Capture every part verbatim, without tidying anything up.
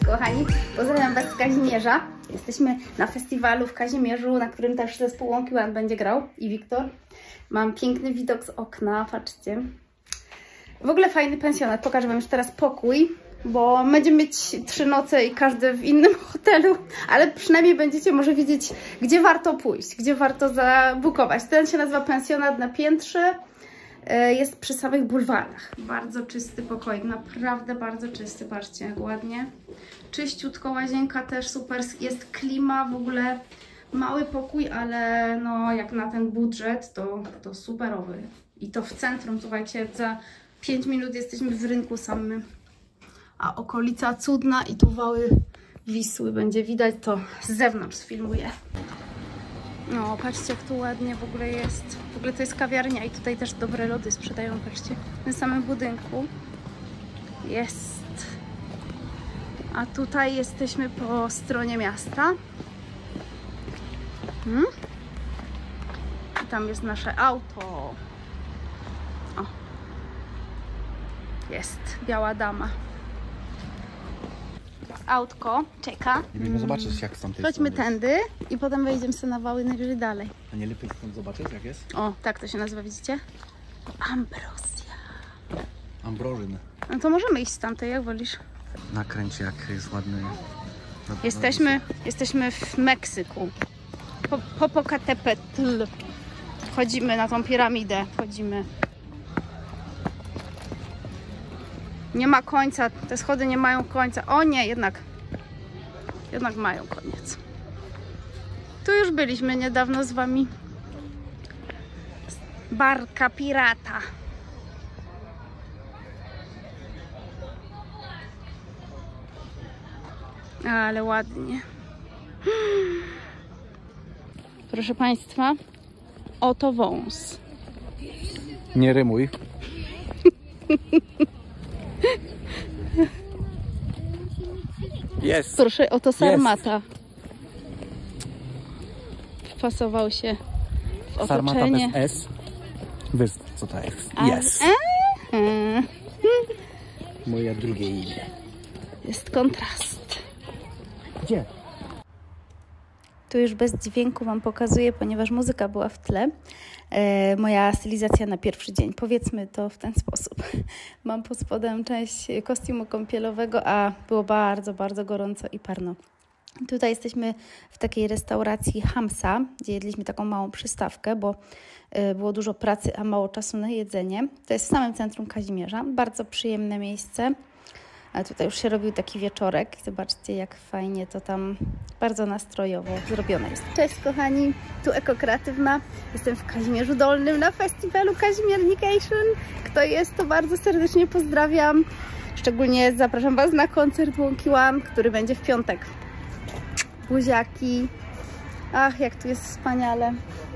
kochani, pozdrawiam Was z Kazimierza. Jesteśmy na festiwalu w Kazimierzu, na którym też zespół Łąki One będzie grał i Wiktor. Mam piękny widok z okna, patrzcie. W ogóle fajny pensjonat, pokażę Wam już teraz pokój, bo będziemy mieć trzy noce i każdy w innym hotelu, ale przynajmniej będziecie może wiedzieć, gdzie warto pójść, gdzie warto zabukować. Ten się nazywa pensjonat na piętrze, jest przy samych bulwarach. Bardzo czysty pokoik, naprawdę bardzo czysty, patrzcie jak ładnie. Czyściutko, łazienka też super, jest klima, w ogóle mały pokój, ale no jak na ten budżet to, to superowy. I to w centrum, słuchajcie, za pięć minut jesteśmy w rynku samym. A okolica cudna i tu wały Wisły będzie widać, to z zewnątrz sfilmuję. No, patrzcie jak tu ładnie w ogóle jest. W ogóle to jest kawiarnia i tutaj też dobre lody sprzedają, patrzcie. W tym samym budynku jest. A tutaj jesteśmy po stronie miasta. Hmm? I tam jest nasze auto. O. Jest biała dama. Autko czeka. Nie będziemy zobaczyć jak stąd jest. Chodźmy tędy i potem wejdziemy sobie na wały najwyżej dalej. A nie lepiej stąd zobaczyć jak jest? O, tak to się nazywa, widzicie? Ambrozja. Ambrożyn. No to możemy iść z tamtej, jak wolisz. Nakręć jak jest ładny. Jesteśmy, jesteśmy w Meksyku. Po, Popocatépetl. Wchodzimy na tą piramidę. Wchodzimy. Nie ma końca. Te schody nie mają końca. O nie, jednak. Jednak mają koniec. Tu już byliśmy niedawno z Wami. Barka pirata. Ale ładnie. Proszę Państwa, oto wąs. Nie rymuj. Jest. Proszę, oto sarmata. Wpasował się w otoczenie. Sarmata bez S. Wiesz co to jest? Jest. Moje drugie imię. Jest kontrast. Gdzie? Tu już bez dźwięku Wam pokazuję, ponieważ muzyka była w tle. E, moja stylizacja na pierwszy dzień. Powiedzmy to w ten sposób. Mam pod spodem część kostiumu kąpielowego, a było bardzo, bardzo gorąco i parno. Tutaj jesteśmy w takiej restauracji Hamsa, gdzie jedliśmy taką małą przystawkę, bo e, było dużo pracy, a mało czasu na jedzenie. To jest w samym centrum Kazimierza. Bardzo przyjemne miejsce. A tutaj już się robił taki wieczorek. Zobaczcie, jak fajnie to tam bardzo nastrojowo zrobione jest. Cześć kochani, tu Ekokreatywna. Jestem w Kazimierzu Dolnym na festiwalu Kazimiernication. Kto jest, to bardzo serdecznie pozdrawiam. Szczególnie zapraszam Was na koncert Łąki One, który będzie w piątek. Buziaki. Ach, jak tu jest wspaniale.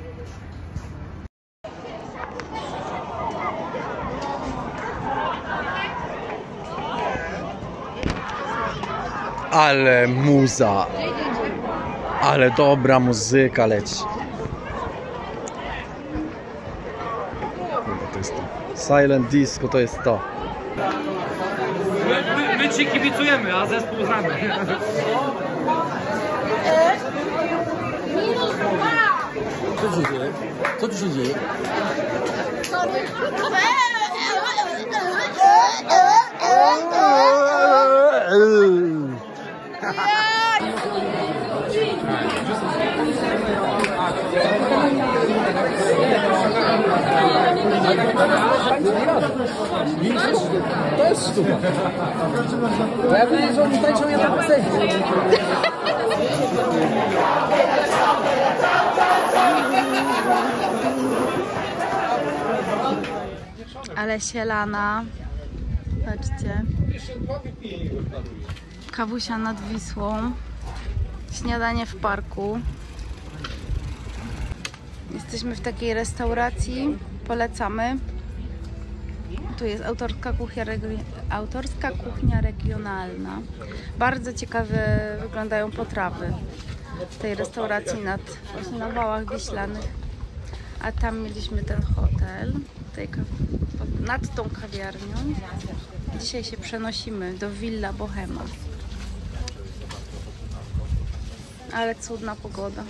Ale muza. Ale dobra muzyka leci. To jest to. Silent Disco to jest to. My, my, my ci kibicujemy, a zespół znamy. Co tu się dzieje? Co tu się dzieje? To jest sztuka. Bo ja wiem, że oni tańczą, ja tam chcę. Ale sielana. Patrzcie. Kawusia nad Wisłą. Śniadanie w parku. Jesteśmy w takiej restauracji. Polecamy. Tu jest autorska kuchnia, autorska kuchnia regionalna. Bardzo ciekawe wyglądają potrawy w tej restauracji nad, właśnie na wałach wiślanych. A tam mieliśmy ten hotel, tej, nad tą kawiarnią. Dzisiaj się przenosimy do Villa Bohema. ale cudna pogoda.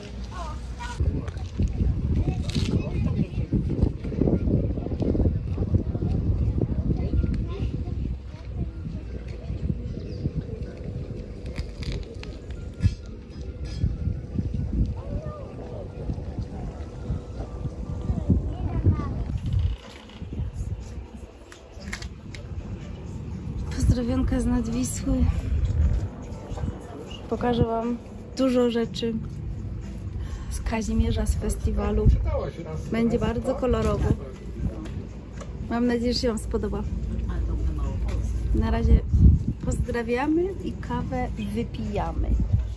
Pozdrowionka z Nadwisły. Pokażę Wam dużo rzeczy z Kazimierza, z festiwalu. Będzie bardzo kolorowo. Mam nadzieję, że się Wam spodoba. Na razie pozdrawiamy i kawę wypijamy.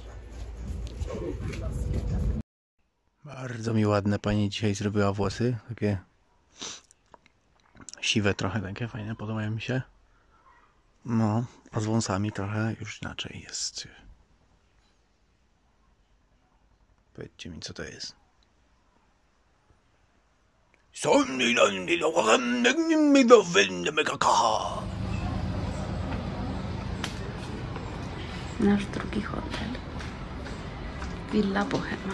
Bardzo mi ładne pani dzisiaj zrobiła włosy. Takie siwe trochę, takie fajne, podobają mi się. No, a z wąsami trochę już inaczej jest. Powiedzcie mi, co to jest. Nasz drugi hotel. Villa Bohema.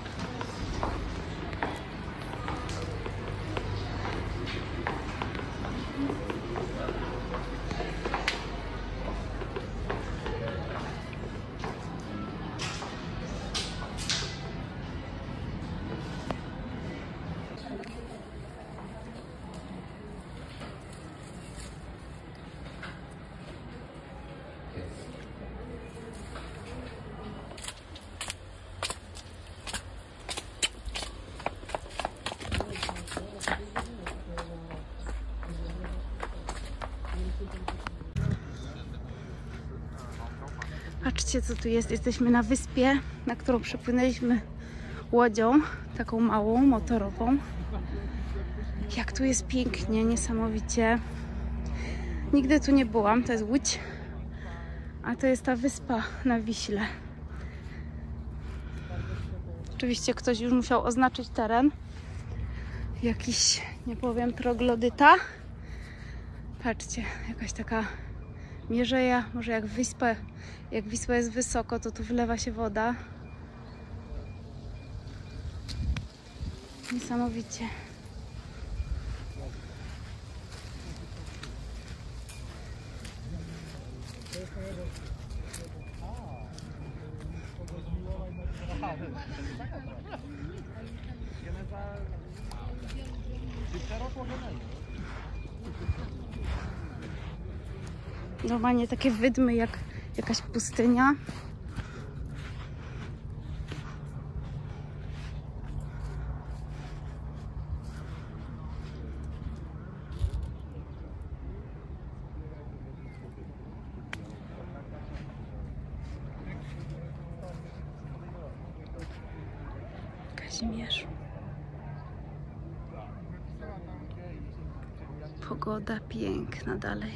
Patrzcie, co tu jest. Jesteśmy na wyspie, na którą przepłynęliśmy łodzią, taką małą, motorową. Jak tu jest pięknie, niesamowicie. Nigdy tu nie byłam, to jest Łódź, a to jest ta wyspa na Wiśle. Oczywiście ktoś już musiał oznaczyć teren. Jakiś, nie powiem, troglodyta. Patrzcie, jakaś taka mierzeja, może jak wyspa, jak Wisła jest wysoko, to tu wylewa się woda. Niesamowicie. Normalnie takie wydmy jak jakaś pustynia. Kazimierz. Pogoda piękna dalej.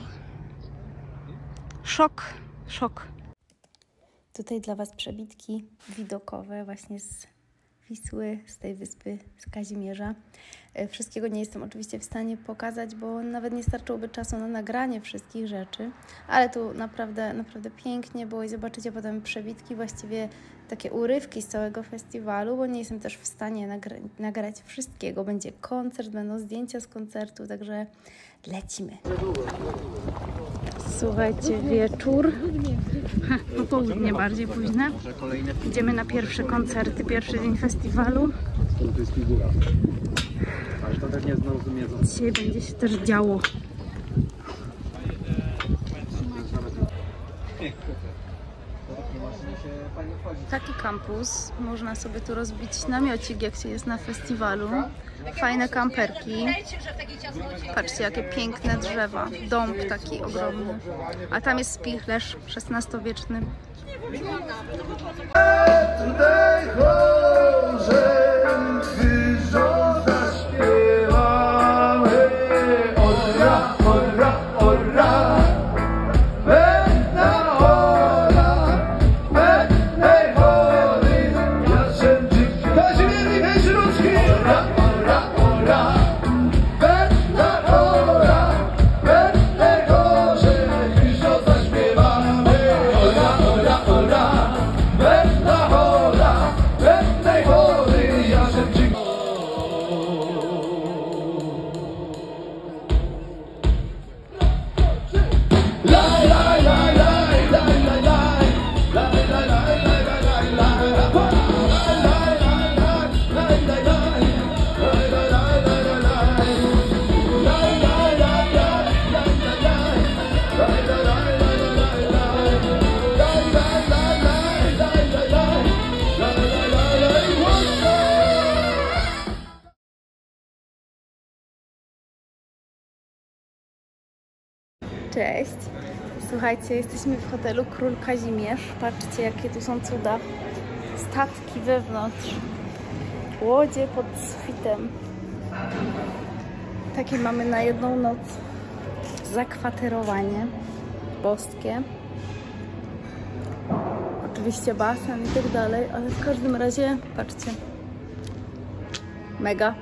Szok, szok. Tutaj dla Was przebitki widokowe właśnie z Wisły, z tej wyspy, z Kazimierza. Wszystkiego nie jestem oczywiście w stanie pokazać, bo nawet nie starczyłoby czasu na nagranie wszystkich rzeczy, ale tu naprawdę, naprawdę pięknie było i zobaczycie potem przebitki, właściwie takie urywki z całego festiwalu, bo nie jestem też w stanie nagra nagrać wszystkiego. Będzie koncert, będą zdjęcia z koncertu, także lecimy. Słuchajcie, wieczór, ha, popołudnie bardziej późne. Idziemy na pierwsze koncerty, pierwszy dzień festiwalu. Dzisiaj będzie się też działo. Taki kampus, można sobie tu rozbić namiocik, jak się jest na festiwalu. Fajne kamperki. Patrzcie, jakie piękne drzewa. Dąb taki ogromny. A tam jest spichlerz szesnastowieczny. Ora, ora, ora, ora, ora, Cześć! Słuchajcie, jesteśmy w hotelu Król Kazimierz. Patrzcie, jakie tu są cuda. Statki wewnątrz. Łodzie pod sufitem. Takie mamy na jedną noc. Zakwaterowanie boskie. Oczywiście basen i tak dalej, ale w każdym razie, patrzcie. Mega.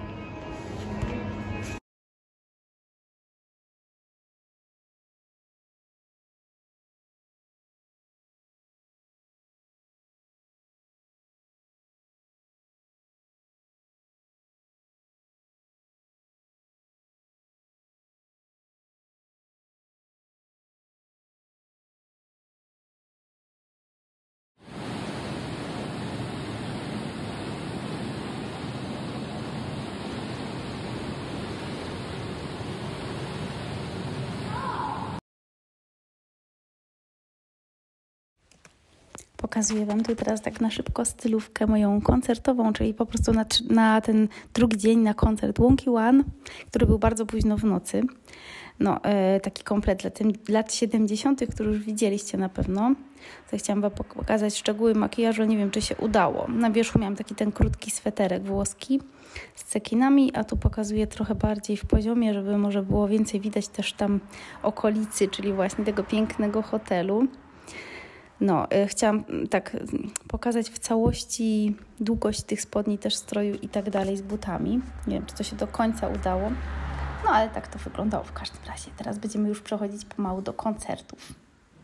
Pokazuję Wam tu teraz tak na szybko stylówkę moją koncertową, czyli po prostu na, na ten drugi dzień na koncert Wonky One, który był bardzo późno w nocy. No, e, taki komplet dla tym, lat siedemdziesiątych, który już widzieliście na pewno. Tutaj chciałam Wam pokazać szczegóły makijażu, nie wiem, czy się udało. Na wierzchu miałam taki ten krótki sweterek włoski z cekinami, a tu pokazuję trochę bardziej w poziomie, żeby może było więcej widać też tam okolicy, czyli właśnie tego pięknego hotelu. No, chciałam tak pokazać w całości długość tych spodni, też stroju i tak dalej z butami. Nie wiem, czy to się do końca udało. No, ale tak to wyglądało w każdym razie. Teraz będziemy już przechodzić pomału do koncertów.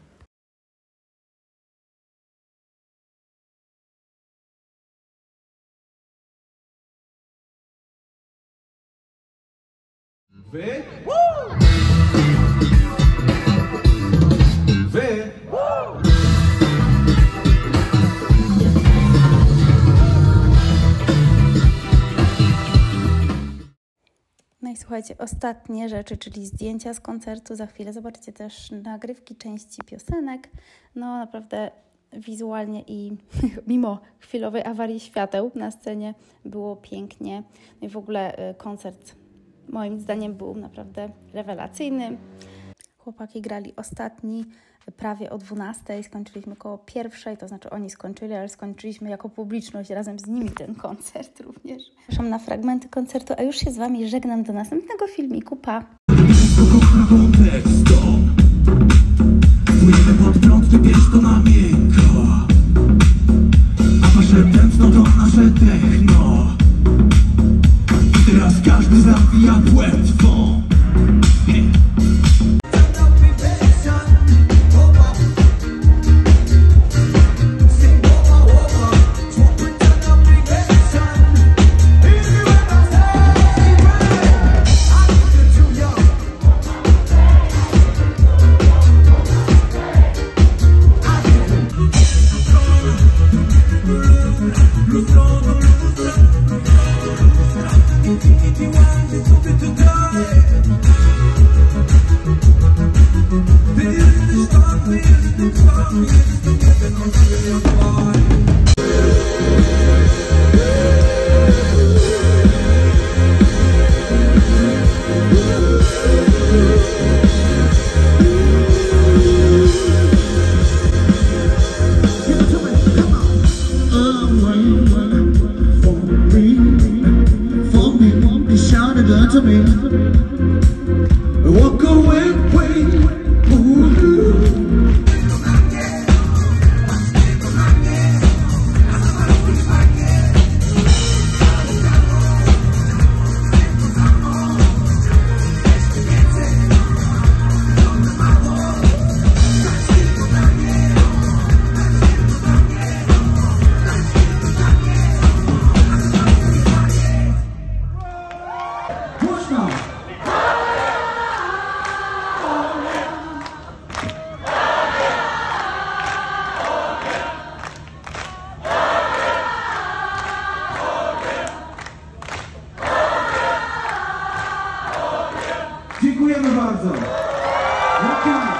Wy? Wy? No i słuchajcie, ostatnie rzeczy, czyli zdjęcia z koncertu. Za chwilę zobaczycie też nagrywki części piosenek. No naprawdę wizualnie i mimo chwilowej awarii świateł na scenie było pięknie. No i w ogóle koncert moim zdaniem był naprawdę rewelacyjny. Chłopaki grali ostatni prawie o dwunastej, skończyliśmy koło pierwszej, to znaczy oni skończyli, ale skończyliśmy jako publiczność razem z nimi ten koncert również. Zapraszam na fragmenty koncertu, a już się z Wami żegnam do następnego filmiku. Pa! Pod prąd, ty bierz to na miękko, a wasze tętno to nasze techno. I teraz każdy zawija płetwą. To me, walk away, wait, ooh. Dziękujemy bardzo.